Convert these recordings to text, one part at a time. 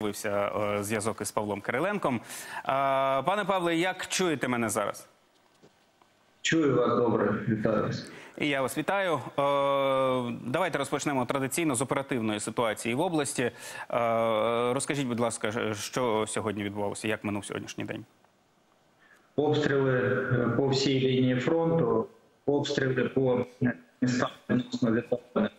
захопився зв'язок із Павлом Кириленком. Пане Павле, як чуєте мене зараз? Чую вас добре, вітаю вас. І я вас вітаю. Давайте розпочнемо традиційно з оперативної ситуації в області. Розкажіть, будь ласка, що сьогодні відбувалося, як минув сьогоднішній день? Обстріли по всій лінії фронту, обстріли по містах відносно віддалених.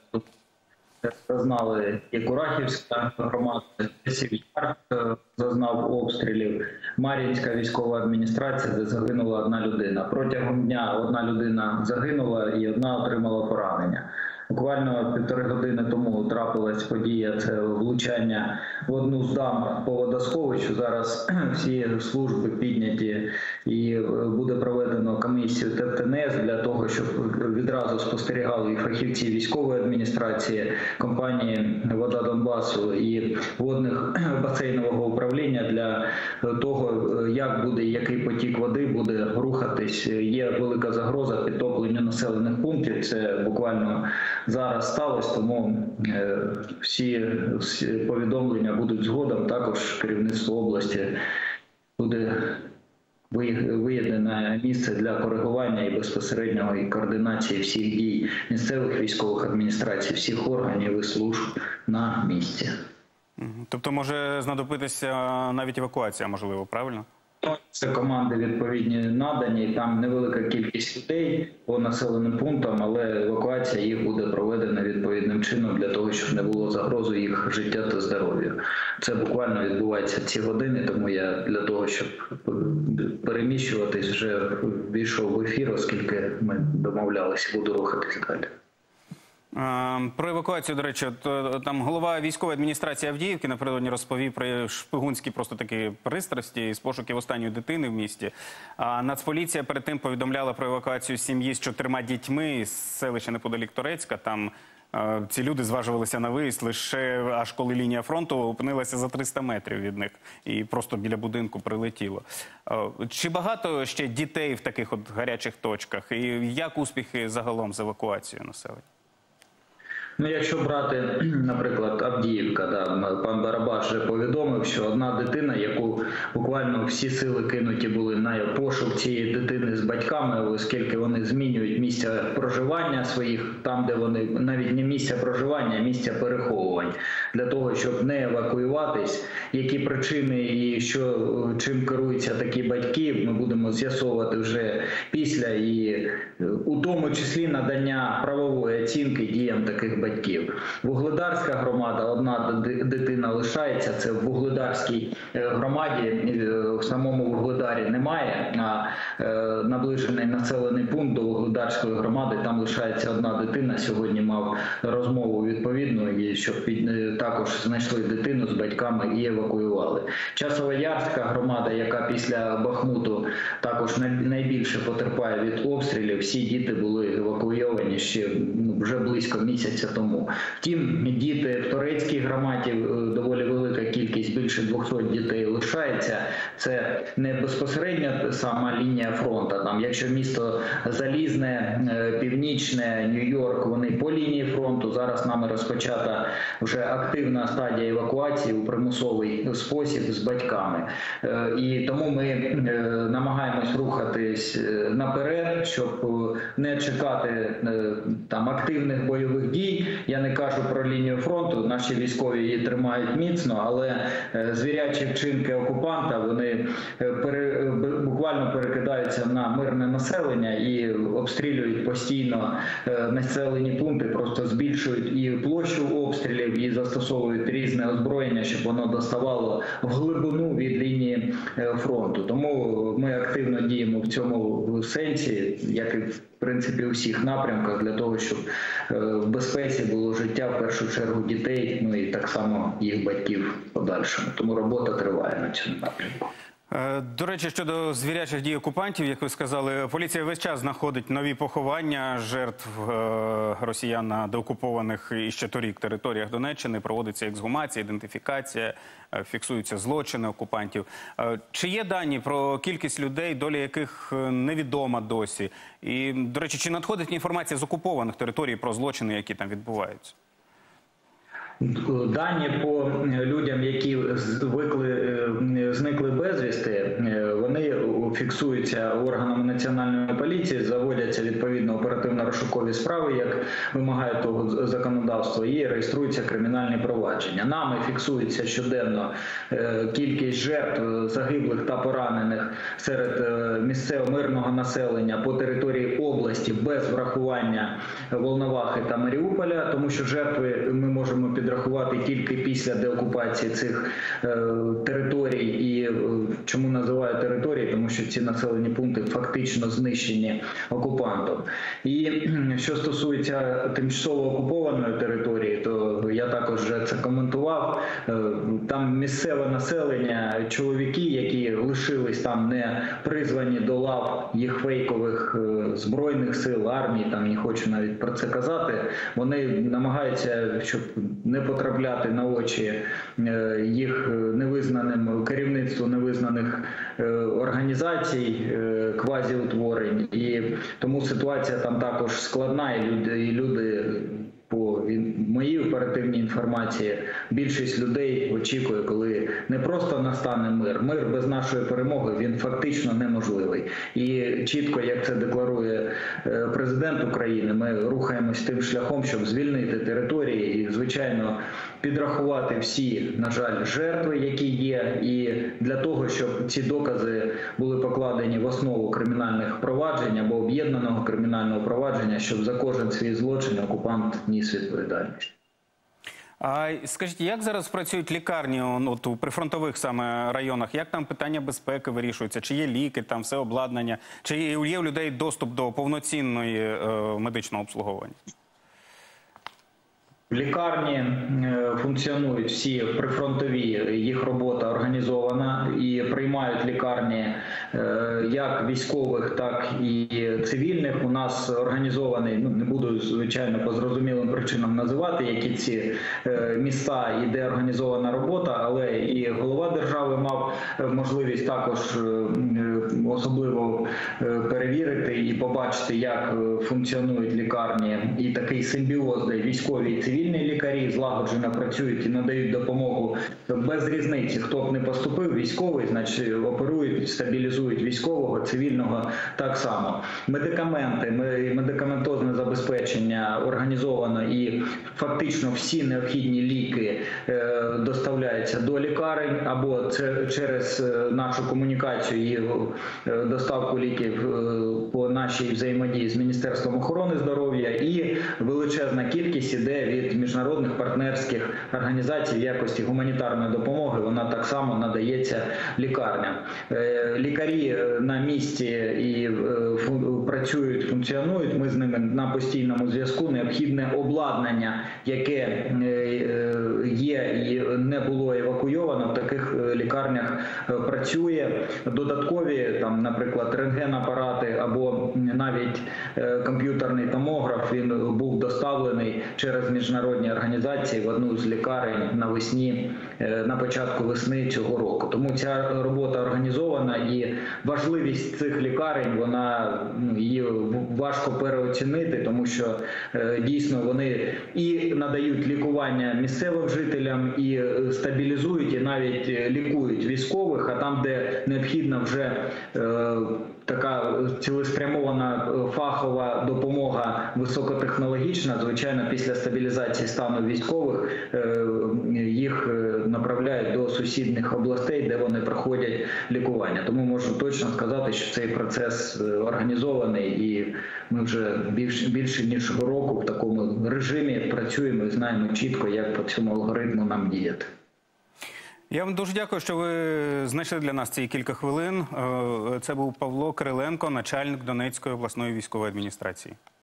Зазнали і Курахівська громада, Яр зазнав обстрілів, Мар'їнська військова адміністрація, де загинула одна людина. Протягом дня одна людина загинула і одна отримала поранення. Буквально 1,5 години тому трапилась подія, це влучання в одну з дам по водосховищу. Зараз всі служби підняті і буде проведено комісію ТТНС для того, щоб відразу спостерігали і фахівці військової адміністрації, компанії «Вода Донбасу» і водних басейнового управління для того, як буде, який потік води буде рухатись. Є велика загроза підтопленню населених пунктів, це буквально зараз сталося, тому всі повідомлення будуть згодом. Також керівництво області буде виїде на місце для коригування і безпосередньої координації всіх дій місцевих військових адміністрацій, всіх органів і служб на місці. Тобто може знадобитися навіть евакуація, можливо, правильно? Це команди відповідні надані, там невелика кількість людей по населеним пунктам, але евакуація їх буде проведена відповідним чином для того, щоб не було загрози їх життя та здоров'я. Це буквально відбувається ці години, тому я для того, щоб переміщуватись, вже війшов в ефір, оскільки ми домовлялися, буду рухатись далі. Про евакуацію, до речі, там голова військової адміністрації Авдіївки напередодні розповів про шпигунські просто такі пристрасті з пошуків останньої дитини в місті. Нацполіція перед тим повідомляла про евакуацію сім'ї з 4 дітьми з селища неподалік Торецька. Там ці люди зважувалися на виїзд лише аж коли лінія фронту опинилася за 300 метрів від них і просто біля будинку прилетіло. Чи багато ще дітей в таких от гарячих точках? І як успіхи загалом з евакуацією населення? Ну, якщо брати, наприклад, Авдіївка, пан Барабаш вже повідомив, що одна дитина, яку буквально всі сили кинуті були на пошук цієї дитини з батьками, оскільки вони змінюють місця проживання своїх, там, де вони, навіть не місця проживання, а місця переховувань, для того, щоб не евакуюватись. Які причини і чим керуються такі батьки, ми будемо з'ясовувати вже після, і у тому числі надання правової оцінки діям таких батьків. Вугледарська громада, одна дитина лишається, це в Вугледарській громаді, в самому Вугледарі немає, а наближений населений пункт до Вугледарської громади, там лишається одна дитина. Сьогодні мав розмову відповідну, і щоб також знайшли дитину з батьками і евакуювали. Часово-Ярська громада, яка після Бахмуту також найбільше потерпає від обстрілів, всі діти були евакуйовані ще вже близько місяця тому. Втім, діти в Торецькій громаді, доволі велика кількість, більше 200 дітей лишається. Це не безпосередньо сама лінія фронту. Там, якщо місто Залізне, Північне, Нью-Йорк, вони по лінії фронту. Зараз нами розпочата вже активна стадія евакуації у примусовий спосіб з батьками. І тому ми намагаємось рухатись наперед, щоб не чекати там активних бойових дій. Я не кажу про лінію фронту, наші військові її тримають міцно, але звірячі вчинки окупанта, вони буквально перекидаються на мирне населення і обстрілюють постійно населені пункти, просто збільшують і площу обстрілів, і застосовують різне озброєння, щоб воно доставало в глибину від лінії фронту. Тому ми активно діємо в цьому сенсі, як і в принципі у всіх напрямках, для того, щоб в безпеці було життя в першу чергу дітей, ну і так само їх батьків в подальшому. Тому робота триває на цьому напрямку. До речі, щодо звірячих дій окупантів, як ви сказали, поліція весь час знаходить нові поховання жертв росіян на деокупованих іще торік територіях Донеччини, проводиться ексгумація, ідентифікація, фіксуються злочини окупантів. Чи є дані про кількість людей, доля яких невідома досі? І, до речі, чи надходить інформація з окупованих територій про злочини, які там відбуваються? Дані по людям, які зникли безвісти, вони фіксуються органами національної поліції, заводяться відповідно оперативно-розшукові справи, як вимагає того законодавства, і реєструються кримінальні провадження. Нами фіксується щоденно кількість жертв, загиблих та поранених серед місцевого мирного населення по території області без врахування Волновахи та Маріуполя, тому що жертви ми можемо підрахувати тільки після деокупації цих територій. І чому називаю території? Тому що ці населені пункти фактично знищені окупантом. І що стосується тимчасово окупованої території, то я також вже це коментував. Там місцеве населення, чоловіки, які лишились там, не призвані до лав їх фейкових збройних сил, армії, там не хочу навіть про це казати, вони намагаються, щоб не потрапляти на очі їх невизнаним керівництву невизнаних організацій, квазіутворень. І тому ситуація там також складна, і люди по моїй оперативній інформації, більшість людей очікує, коли не просто настане мир. Мир без нашої перемоги, він фактично неможливий. І чітко, як це декларує президент України, ми рухаємось тим шляхом, щоб звільнити території і, звичайно, підрахувати всі, на жаль, жертви, які є, і для того, щоб ці докази були покладені в основу кримінальних проваджень або об'єднаного кримінального провадження, щоб за кожен свій злочин окупант ніс відповідальність. А скажіть, як зараз працюють лікарні от, у прифронтових саме районах? Як там питання безпеки вирішуються? Чи є ліки, там все обладнання? Чи є у людей доступ до повноцінної медичного обслуговування? Лікарні функціонують всі прифронтові, їх робота організована, і приймають лікарні як військових, так і цивільних. У нас організований, не буду, звичайно, по зрозумілим причинам називати, які ці міста і де організована робота, але і голова держави мав можливість також особливо перевірити і побачити, як функціонують лікарні, і такий симбіоз, де військові і цивільні лікарі злагоджено працюють і надають допомогу без різниці. Хто б не поступив, військовий, значить оперують, стабілізують військового, цивільного так само. Медикаменти, медикаментозне забезпечення організовано, і фактично всі необхідні ліки доставляються до лікарень або це через нашу комунікацію і доставку ліків по нашій взаємодії з Міністерством охорони здоров'я, і величезна кількість іде від міжнародних партнерських організацій в якості гуманітарної допомоги, вона так само надається лікарням. Лікарі на місці і працюють, функціонують, ми з ними на постійному зв'язку. Необхідне обладнання, яке є і не було евакуйовано, в таких лікарнях працює. Додаткові, там, наприклад, рентгенапарати або навіть комп'ютерний томограф, він був доставлений через міжнародні організації в одну з лікарень навесні, на початку весни цього року. Тому ця робота організована, і важливість цих лікарень, її важко переоцінити, тому що дійсно вони і надають лікування місцевим жителям, і стабілізують, і навіть лікують військових, а там, де необхідна вже така цілеспрямована фахова допомога високотехнологічна, звичайно, після стабілізації стану військових їх направляють до сусідніх областей, де вони проходять лікування. Тому можу точно сказати, що цей процес організований, і ми вже більше ніж року в такому режимі працюємо і знаємо чітко, як по цьому алгоритму нам діяти. Я вам дуже дякую, що ви знайшли для нас ці кілька хвилин. Це був Павло Кириленко, начальник Донецької обласної військової адміністрації.